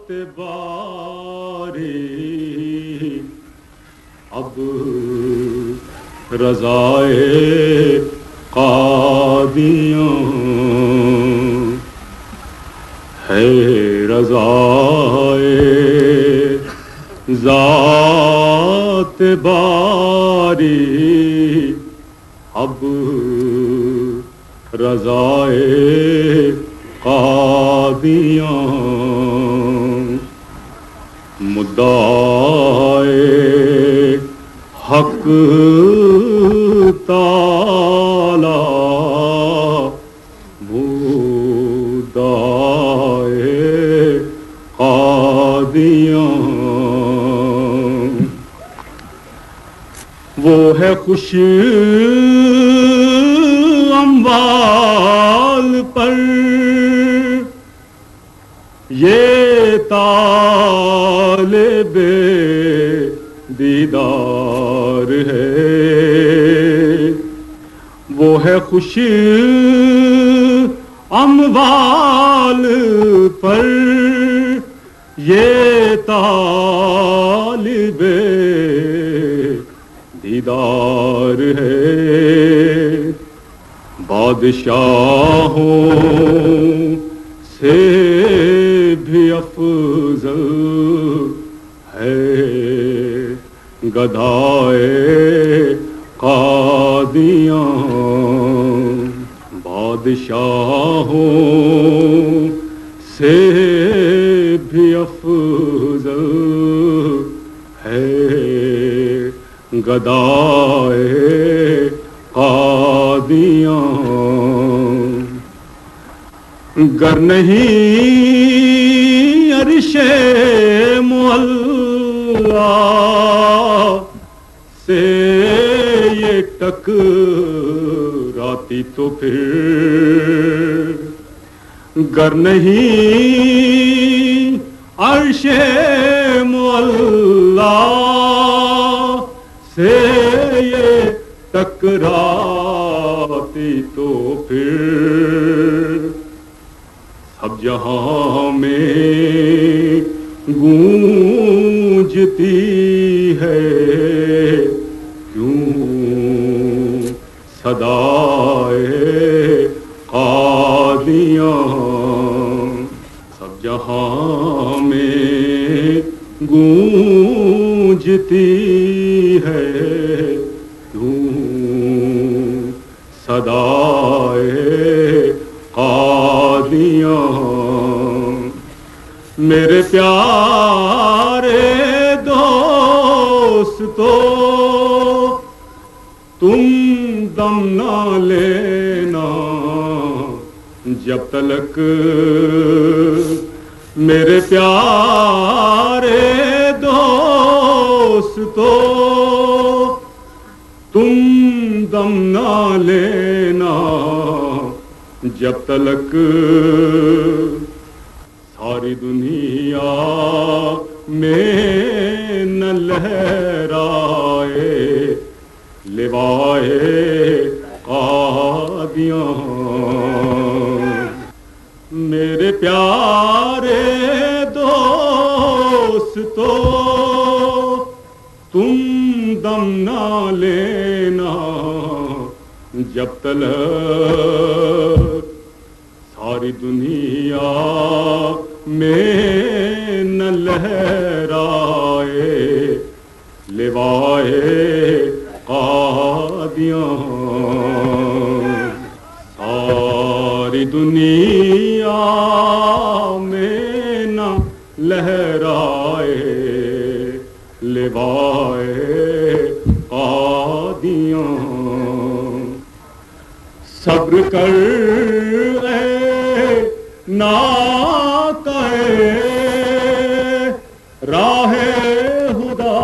ذات باری اب رضائے قادیاں ہے رضائے ذات باری اب رضائے قادیاں مدعائے حق تعالی مدعائے قادیاں وہ ہے خوش اموال پر یہ طالب دیدار ہے وہ ہے خوش اموال پر یہ طالب دیدار ہے بادشاہوں سے بھی افضل ہے گدائے قادیاں بادشاہوں سے بھی افضل ہے گدائے قادیاں گر نہیں عرش معلا سے یہ ٹکراتی تو پھر گر نہیں عرش معلا سے یہ ٹکراتی تو پھر سب جہاں میں گونجتی ہے کیوں صدائے قادیاں سب جہاں میں گونجتی ہے کیوں صدائے قادیاں میرے پیارے دوستو تم دم نہ لینا جب تلک میرے پیارے دوستو تم دم نہ لینا جب تلک ساری دنیا میں نہ لہرائے لوائے قادیاں میرے پیارے دوستو تم دم نہ لینا جب تلک ساری دنیا میں نہ لہرائے لوائے قادیاں ساری دنیا میں نہ لہرائے لوائے قادیاں صبر کر اے ناکے راہ خدا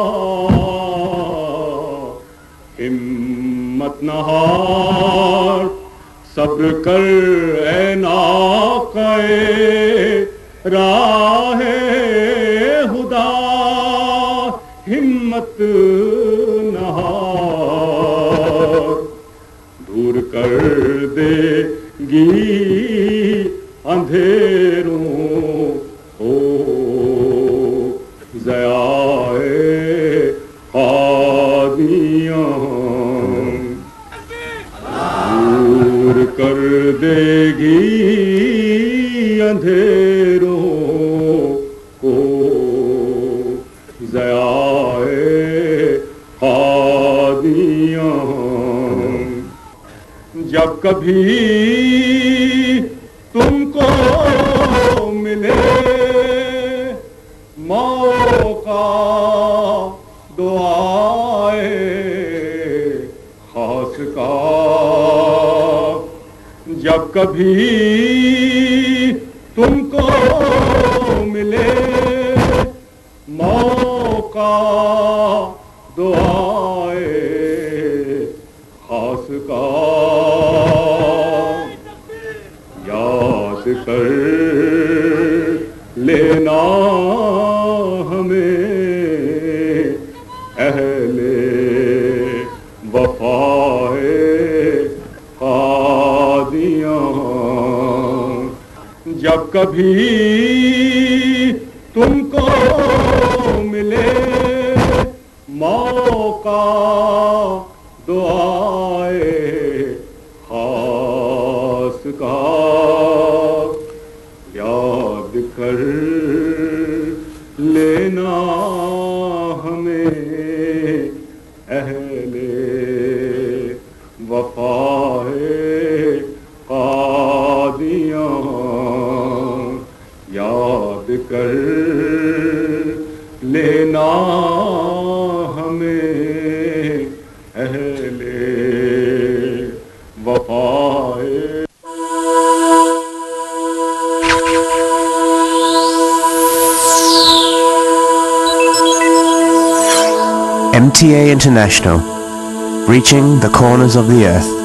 ہمت نہ ہار صبر کر اے ناکے راہ خدا ہمت نہ ہار دور کر دے گی اندھیروں دے گی اندھیروں کو ضیاء قادیاں. جب کبھی تم کو ملے موقع دعائے خاص کا، جب کبھی تم کو ملے موقع دعائے خاص کا، یاد کر لینا ہمیں اہل وفائے قادیاں. جب کبھی تم کو ملے موقع دعائے خاص کا، یاد کر لینا ہمیں اہل وفائے قادیاں. یاد کر لینا ہمیں اہل وفائے. MTA International, reaching the corners of the earth.